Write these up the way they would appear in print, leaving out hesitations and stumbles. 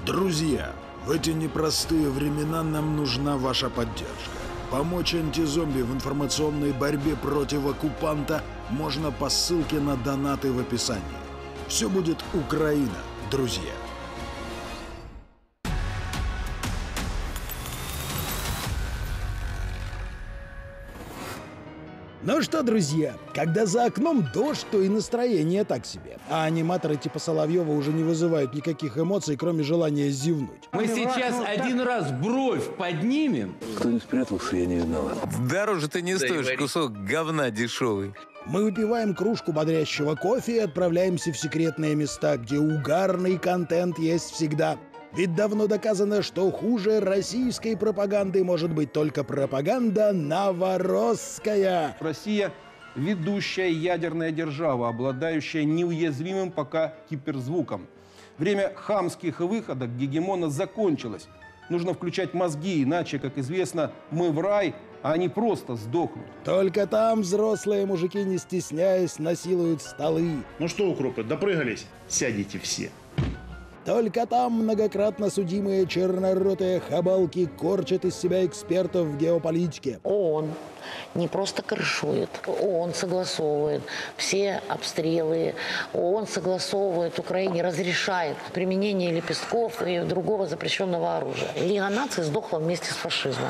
Друзья, в эти непростые времена нам нужна ваша поддержка. Помочь антизомби в информационной борьбе против оккупанта можно по ссылке на донаты в описании. Все будет Украина, друзья. Ну что, друзья, когда за окном дождь, то и настроение так себе. А аниматоры типа Соловьева уже не вызывают никаких эмоций, кроме желания зевнуть. Мы сейчас один раз бровь поднимем. Кто не спрятался, я не виноват. Дороже ты не стоишь, кусок говна дешевый. Мы выпиваем кружку бодрящего кофе и отправляемся в секретные места, где угарный контент есть всегда. Ведь давно доказано, что хуже российской пропаганды может быть только пропаганда новоросская. Россия – ведущая ядерная держава, обладающая неуязвимым пока киберзвуком. Время хамских выходок гегемона закончилось. Нужно включать мозги, иначе, как известно, мы в рай, а они просто сдохнут. Только там взрослые мужики, не стесняясь, насилуют столы. Ну что, укропы, допрыгались? Сядете все. Только там многократно судимые черноротые хабалки корчат из себя экспертов в геополитике. ООН не просто крышует, ООН согласовывает все обстрелы, ООН согласовывает Украине, разрешает применение лепестков и другого запрещенного оружия. Лига наций сдохла вместе с фашизмом.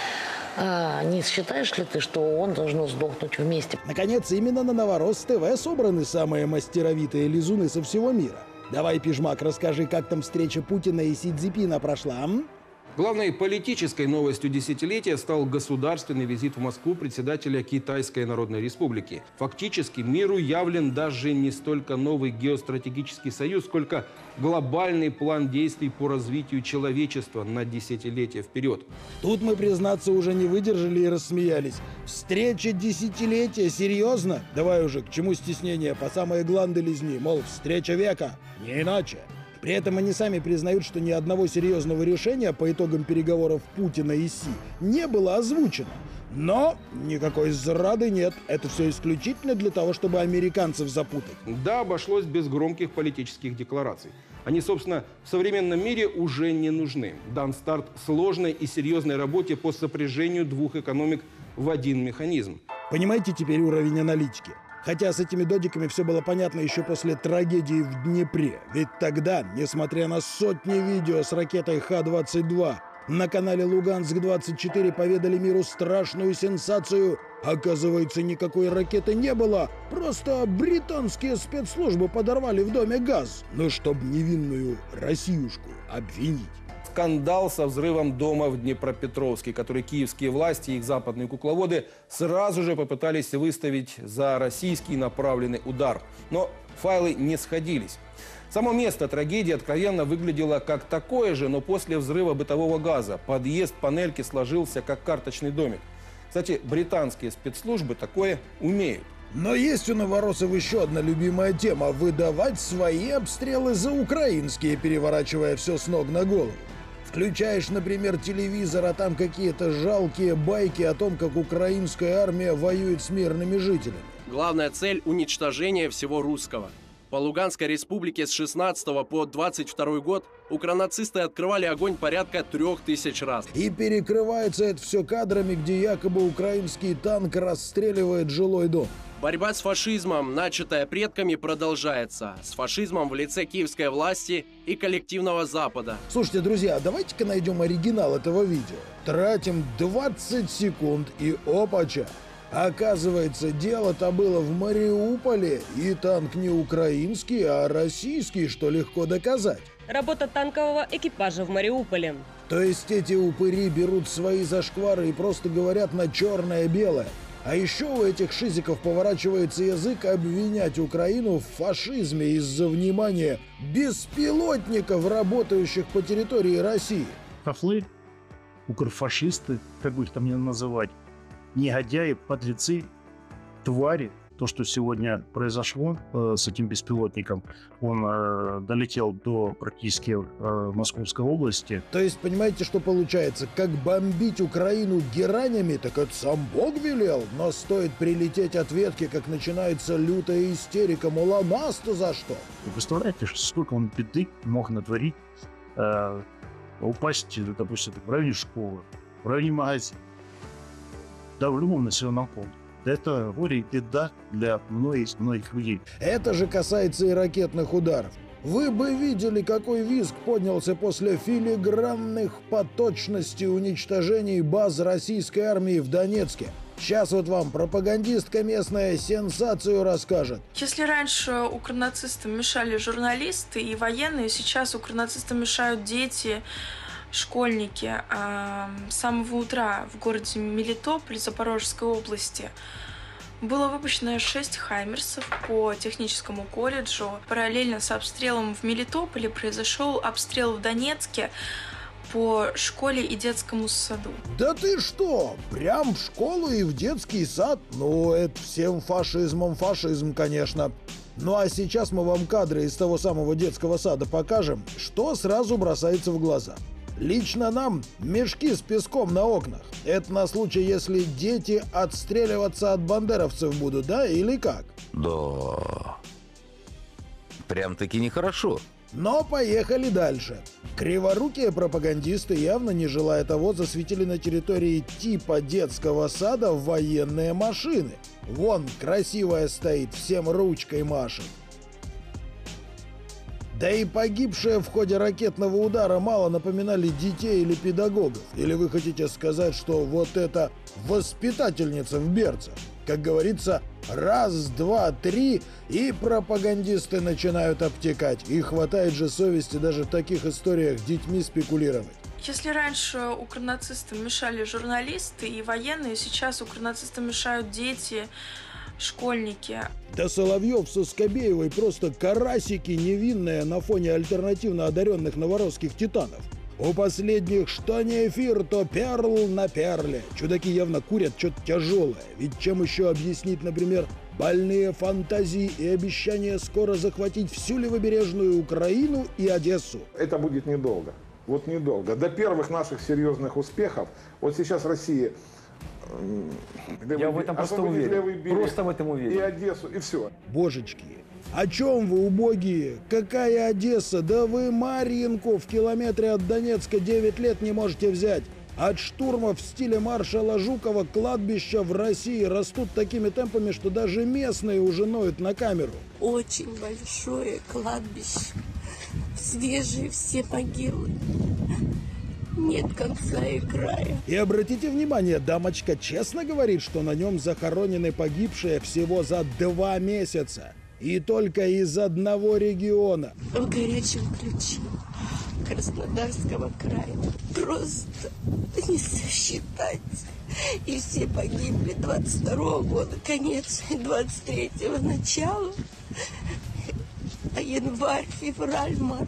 Не считаешь ли ты, что ООН должно сдохнуть вместе? Наконец, именно на Новорос ТВ собраны самые мастеровитые лизуны со всего мира. Давай, Пижмак, расскажи, как там встреча Путина и Си Цзиньпина прошла, Главной политической новостью десятилетия стал государственный визит в Москву председателя Китайской Народной Республики. Фактически миру явлен даже не столько новый геостратегический союз, сколько глобальный план действий по развитию человечества на десятилетия вперед. Тут мы, признаться, уже не выдержали и рассмеялись. Встреча десятилетия? Серьезно? Давай уже, к чему стеснение? По самые гланды лизни, мол, встреча века. Не иначе. При этом они сами признают, что ни одного серьезного решения по итогам переговоров Путина и Си не было озвучено. Но никакой зрады нет. Это все исключительно для того, чтобы американцев запутать. Да, обошлось без громких политических деклараций. Они, собственно, в современном мире уже не нужны. Дан старт сложной и серьезной работе по сопряжению двух экономик в один механизм. Понимаете теперь уровень аналитики? Хотя с этими додиками все было понятно еще после трагедии в Днепре. Ведь тогда, несмотря на сотни видео с ракетой Х-22, на канале «Луганск-24» поведали миру страшную сенсацию. Оказывается, никакой ракеты не было. Просто британские спецслужбы подорвали в доме газ. Ну, чтоб невинную Россиюшку обвинить. Скандал со взрывом дома в Днепропетровске, который киевские власти и их западные кукловоды сразу же попытались выставить за российский направленный удар. Но файлы не сходились. Само место трагедии откровенно выглядело как такое же, но после взрыва бытового газа. Подъезд панельки сложился как карточный домик. Кстати, британские спецслужбы такое умеют. Но есть у новоросов еще одна любимая тема – выдавать свои обстрелы за украинские, переворачивая все с ног на голову. Включаешь, например, телевизор, а там какие-то жалкие байки о том, как украинская армия воюет с мирными жителями. Главная цель – уничтожение всего русского. По Луганской республике с 16 по 22 год укронацисты открывали огонь порядка 3000 раз. И перекрывается это все кадрами, где якобы украинский танк расстреливает жилой дом. Борьба с фашизмом, начатая предками, продолжается. С фашизмом в лице киевской власти и коллективного Запада. Слушайте, друзья, давайте-ка найдем оригинал этого видео. Тратим 20 секунд и опача. Оказывается, дело-то было в Мариуполе, и танк не украинский, а российский, что легко доказать. Работа танкового экипажа в Мариуполе. То есть эти упыри берут свои зашквары и просто говорят на черное-белое. А еще у этих шизиков поворачивается язык обвинять Украину в фашизме из-за, внимания, беспилотников, работающих по территории России. Хафлы, укрфашисты, как бы их там ни называть, негодяи, подлецы, твари. То, что сегодня произошло с этим беспилотником, он долетел до практически Московской области. То есть, понимаете, что получается? Как бомбить Украину геранями, так это сам Бог велел. Но стоит прилететь ответки, как начинается лютая истерика, мол, а нас-то за что? Вы представляете, сколько он беды мог натворить упасть, допустим, в районе школы, в районе магазина, да, в любом населенном пункте. Это горе и беда для многих людей. Это же касается и ракетных ударов. Вы бы видели, какой визг поднялся после филигранных по точности уничтожений баз российской армии в Донецке. Сейчас вот вам пропагандистка местная сенсацию расскажет. Если раньше укронацистам мешали журналисты и военные, сейчас укронацистам мешают дети, школьники. С самого утра в городе Мелитополь Запорожской области было выпущено 6 хаймерсов по техническому колледжу. Параллельно с обстрелом в Мелитополе произошел обстрел в Донецке по школе и детскому саду. Да ты что? Прям в школу и в детский сад? Ну, это всем фашизм, конечно. Ну а сейчас мы вам кадры из того самого детского сада покажем, что сразу бросается в глаза. Лично нам мешки с песком на окнах. Это на случай, если дети отстреливаться от бандеровцев будут, да, или как? Да. Прям-таки нехорошо. Но поехали дальше. Криворукие пропагандисты, явно не желая того, засветили на территории типа детского сада военные машины. Вон, красивая стоит, всем ручкой машет. Да и погибшие в ходе ракетного удара мало напоминали детей или педагогов. Или вы хотите сказать, что вот эта воспитательница в берцах? Как говорится, раз, два, три, и пропагандисты начинают обтекать. И хватает же совести даже в таких историях детьми спекулировать. Если раньше укронацистам мешали журналисты и военные, сейчас укронацистам мешают дети, школьники. Да Соловьев со Скобеевой просто карасики невинные на фоне альтернативно одаренных новоросских титанов. У последних что не эфир, то перл на перле. Чудаки явно курят что-то тяжелое. Ведь чем еще объяснить, например, больные фантазии и обещания скоро захватить всю левобережную Украину и Одессу? Это будет недолго. Вот недолго. До первых наших серьезных успехов. Вот сейчас Россия... Я в этом просто уверен. Просто в этом уверен. И Одессу, и все. Божечки, о чем вы, убогие? Какая Одесса? Да вы Марьинку в километре от Донецка 9 лет не можете взять. От штурмов в стиле маршала Жукова кладбища в России растут такими темпами, что даже местные уже ноют на камеру. Очень большое кладбище. Свежие все могилы. Нет конца и края. И обратите внимание, дамочка честно говорит, что на нем захоронены погибшие всего за 2 месяца. И только из одного региона. В горячем ключе Краснодарского края. Просто не сосчитать. И все погибли 22-го года, конец 23-го, начало. А январь, февраль, март.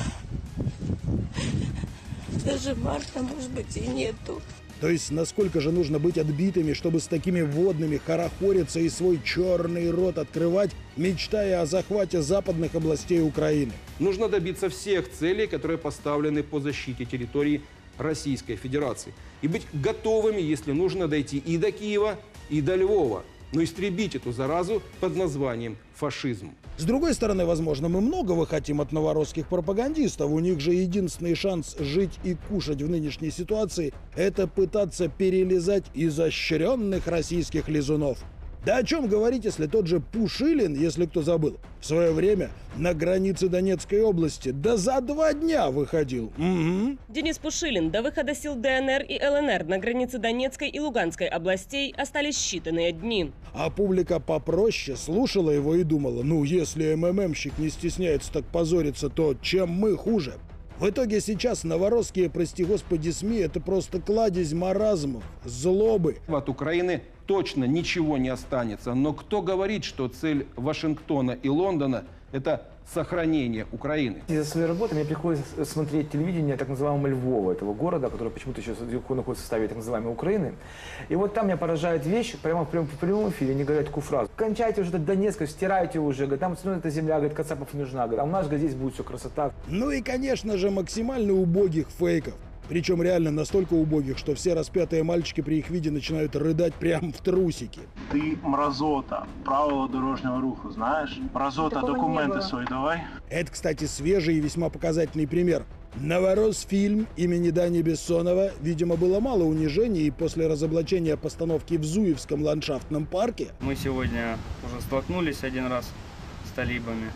Даже марта, может быть, и нету. То есть, насколько же нужно быть отбитыми, чтобы с такими водными хорохориться и свой черный рот открывать, мечтая о захвате западных областей Украины? Нужно добиться всех целей, которые поставлены по защите территории Российской Федерации. И быть готовыми, если нужно, дойти и до Киева, и до Львова. Но истребить эту заразу под названием фашизм. С другой стороны, возможно, мы многого хотим от новорусских пропагандистов. У них же единственный шанс жить и кушать в нынешней ситуации – это пытаться перелизать изощренных российских лизунов. Да о чем говорить, если тот же Пушилин, если кто забыл, в свое время на границе Донецкой области да за 2 дня выходил. Угу. Денис Пушилин. До выхода сил ДНР и ЛНР на границе Донецкой и Луганской областей остались считанные дни. А публика попроще слушала его и думала, ну если МММщик не стесняется так позориться, то чем мы хуже? В итоге сейчас новорусские, прости господи, СМИ – это просто кладезь маразмов, злобы. От Украины точно ничего не останется. Но кто говорит, что цель Вашингтона и Лондона – это сохранение Украины? Из-за своей работы мне приходится смотреть телевидение так называемого Львова, этого города, который почему-то еще находится в составе так называемой Украины. И вот там меня поражает вещь, прямо в прямом эфире они говорят такую фразу: кончайте уже этот Донецк, стирайте уже, говорит, там эта земля, говорит, Кацапов не нужна, говорит, а у нас, говорит, здесь будет все красота. Ну и, конечно же, максимально убогих фейков. Причем реально настолько убогих, что все распятые мальчики при их виде начинают рыдать прямо в трусики. Ты мразота. Правила дорожнього руху знаешь? Мразота, документы свои давай. Это, кстати, свежий и весьма показательный пример. «Новоросфильм» имени Дани Бессонова, видимо, было мало унижений, и после разоблачения постановки в Зуевском ландшафтном парке... Мы сегодня уже столкнулись один раз с талибами.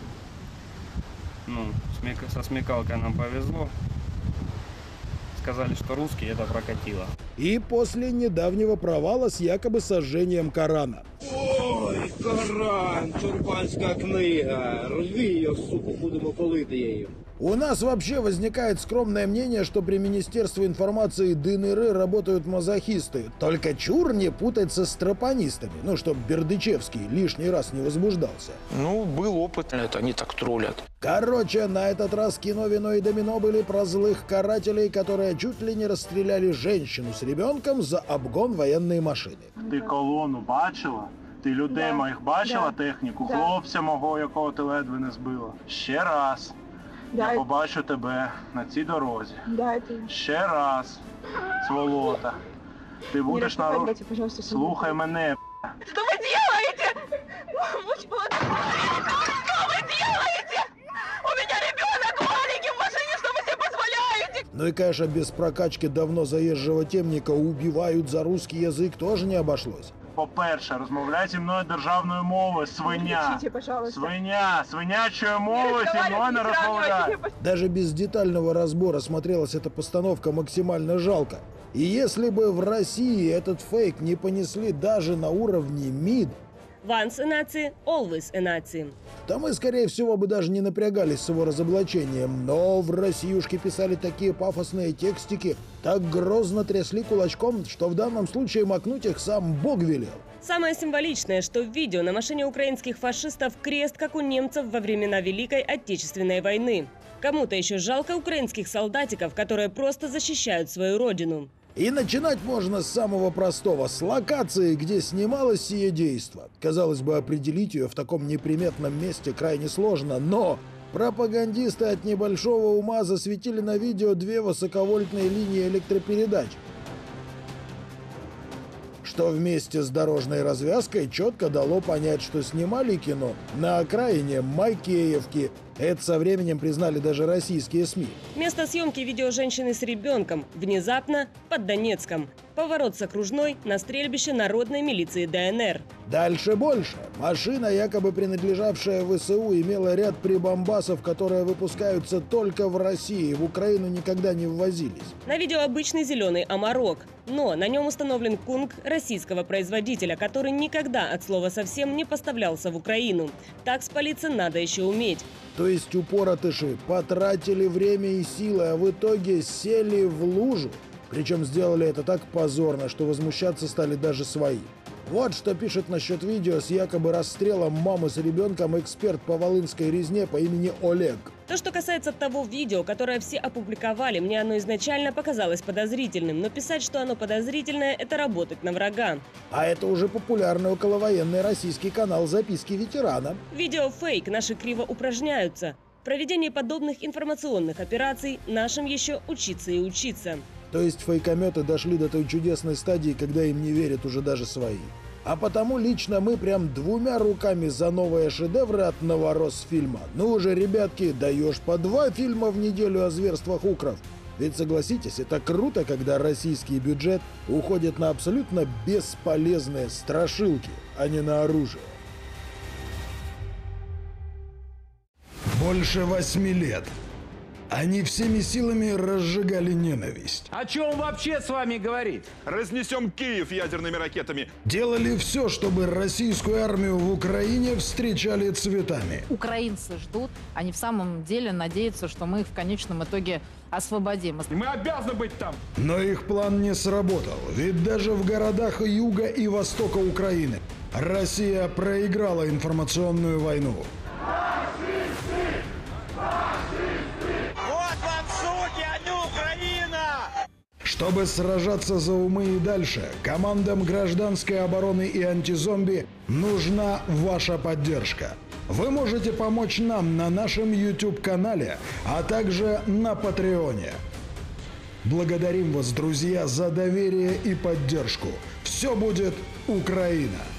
Со смекалкой нам повезло. Сказали, что русские, это прокатило. И после недавнего провала с якобы сожжением Корана. Ой, Коран, Чурбанська книга, рви ее, суку, будемо палити ею. У нас вообще возникает скромное мнение, что при Министерстве информации ДНР работают мазохисты. Только чур не путать со стропонистами, чтоб Бердычевский лишний раз не возбуждался. Был опыт, это они так троллят. Короче, на этот раз кино «Вино и домино» были про злых карателей, которые чуть ли не расстреляли женщину с ребенком за обгон военной машины. Ти колону бачила? Ти людей моїх бачила, техніку? Хлопця мого, якого ти ледве не збила? Ще раз. Я побачу тебе на цій дорозі. Ще раз, сволота. Ти будеш нарушувати. Слухай мене. Что вы делаете? Что вы делаете? У меня ребенок маленький в машине, что вы себе позволяете? И, конечно, без прокачки давно заезжего темника убивают за русский язык тоже не обошлось. По-перше, розмовляй зі мною державною мовою, свиня. Свинячою мовою зі мною не розмовляй. Даже без детального разбора смотрелась эта постановка максимально жалко. И если бы в России этот фейк не понесли даже на уровне МИД, Once a Nazi, always a Nazi. то мы, скорее всего, бы даже не напрягались с его разоблачением. Но в Россиюшке писали такие пафосные текстики, так грозно трясли кулачком, что в данном случае макнуть их сам Бог велел. Самое символичное, что в видео на машине украинских фашистов крест, как у немцев во времена Великой Отечественной войны. Кому-то еще жалко украинских солдатиков, которые просто защищают свою родину. И начинать можно с самого простого, с локации, где снималось сие действо. Казалось бы, определить ее в таком неприметном месте крайне сложно, но пропагандисты от небольшого ума засветили на видео 2 высоковольтные линии электропередач, что вместе с дорожной развязкой четко дало понять, что снимали кино на окраине Макеевки. Это со временем признали даже российские СМИ. Место съемки видео женщины с ребенком внезапно под Донецком. Поворот с окружной на стрельбище народной милиции ДНР. Дальше больше. Машина, якобы принадлежавшая ВСУ, имела ряд прибамбасов, которые выпускаются только в России, в Украину никогда не ввозились. На видео обычный зеленый Амарок, но на нем установлен Кунг российского производителя, который никогда от слова совсем не поставлялся в Украину. Так спалиться надо еще уметь. То есть упоротыши потратили время и силы, а в итоге сели в лужу. Причем сделали это так позорно, что возмущаться стали даже свои. Вот что пишет насчет видео с якобы расстрелом мамы с ребенком эксперт по волынской резне по имени Олег. То, что касается того видео, которое все опубликовали, мне оно изначально показалось подозрительным. Но писать, что оно подозрительное, это работать на врага. А это уже популярный околовоенный российский канал «Записки ветерана». Видео фейк, наши криво упражняются. В проведении подобных информационных операций нашим еще учиться и учиться. То есть фейкометы дошли до той чудесной стадии, когда им не верят уже даже свои. А потому лично мы прям 2 руками за новые шедевры от Новоросфильма. Ну уже, ребятки, даешь по 2 фильма в неделю о зверствах укров. Ведь согласитесь, это круто, когда российский бюджет уходит на абсолютно бесполезные страшилки, а не на оружие. Больше 8 лет. Они всеми силами разжигали ненависть. О чем вообще с вами говорить? Разнесем Киев ядерными ракетами. Делали все, чтобы российскую армию в Украине встречали цветами. Украинцы ждут, они в самом деле надеются, что мы их в конечном итоге освободим. И мы обязаны быть там. Но их план не сработал, ведь даже в городах юга и востока Украины Россия проиграла информационную войну. Чтобы сражаться за умы и дальше, командам гражданской обороны и антизомби нужна ваша поддержка. Вы можете помочь нам на нашем YouTube-канале, а также на Патреоне. Благодарим вас, друзья, за доверие и поддержку. Все будет Украина!